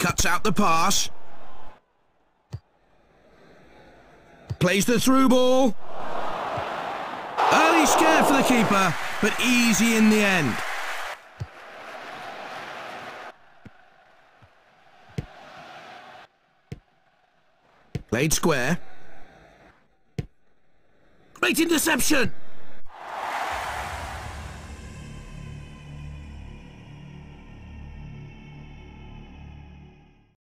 Cuts out the pass. Plays the through ball. Early scare for the keeper, but easy in the end. Played square. Great interception!